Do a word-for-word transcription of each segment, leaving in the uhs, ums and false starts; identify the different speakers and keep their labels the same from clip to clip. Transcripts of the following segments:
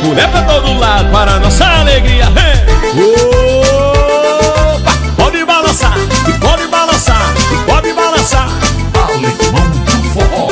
Speaker 1: mulher pra todo lado, para nossa alegria. Opa! Pode balançar, e pode balançar, e pode balançar.
Speaker 2: Alemão do Forró.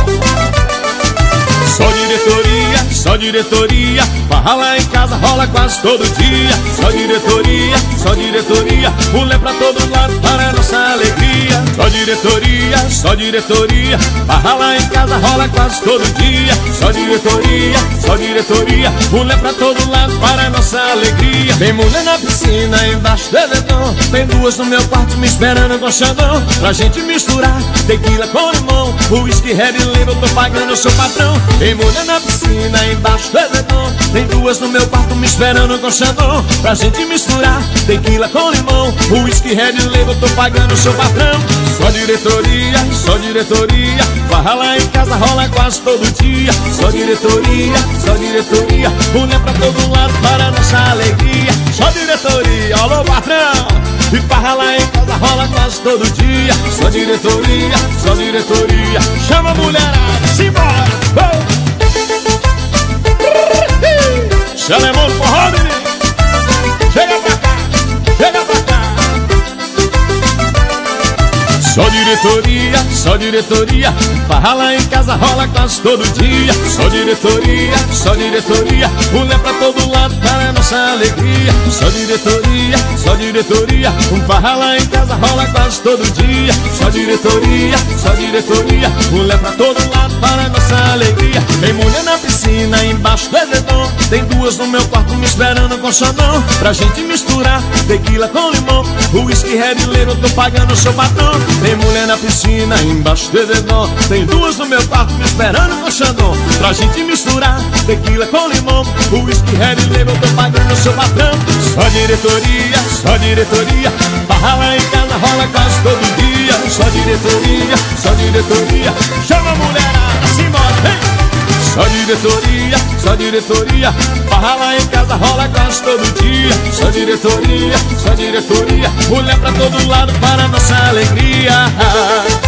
Speaker 1: Só diretoria, só diretoria, farra lá em casa rola quase todo dia. Só diretoria, só diretoria, mulher pra todo lado para nossa alegria. Só diretoria, só diretoria, farra lá em casa rola quase todo dia. Só diretoria, só diretoria, mulher pra todo lado para nossa alegria. Tem mulher na piscina embaixo do edredom, tem duas no meu quarto me esperando com xandão. Pra gente misturar tequila com limão, whisky, red label, eu tô pagando, eu sou patrão. Tem mulher na piscina embaixo do edredom, tem duas no meu quarto me esperando com xandão. Pra gente misturar tequila com limão, whisky, red label, eu tô pagando, eu sou patrão. Só diretoria, só diretoria, farra lá em casa rola quase todo dia. Só diretoria, só diretoria, mulher pra todo lado para nossa alegria. Só diretoria, alô patrão, e farra lá em casa rola quase todo dia. Só diretoria, só diretoria, chama a mulherada, simbora! Oh! Alemão do Forró, menino, chega pra cá, chega pra cá. Só diretoria, só diretoria, farra lá em casa rola quase todo dia. Só diretoria, só diretoria, mulher pra todo lado para nossa alegria. Só diretoria, só diretoria, um farra lá em casa rola quase todo dia. Só diretoria, só diretoria, mulher pra todo lado para nossa alegria. Tem mulher na piscina embaixo do edredom, tem duas no meu quarto me esperando com xandão. Pra gente misturar tequila com limão, whisky, red label, eu tô pagando, eu sou patrão. Tem mulher na piscina embaixo do edredom, tem duas no meu quarto me esperando com xandão. Pra gente misturar tequila com limão, whisky, red label, eu tô pagando, eu sou patrão. Só diretoria, só diretoria, farra lá em casa rola quase todo dia. Só diretoria, só diretoria, chama a mulherada, simbora, vem! Só diretoria, só diretoria, farra lá em casa rola quase todo dia. Só diretoria, só diretoria, mulher pra todo lado para nossa alegria.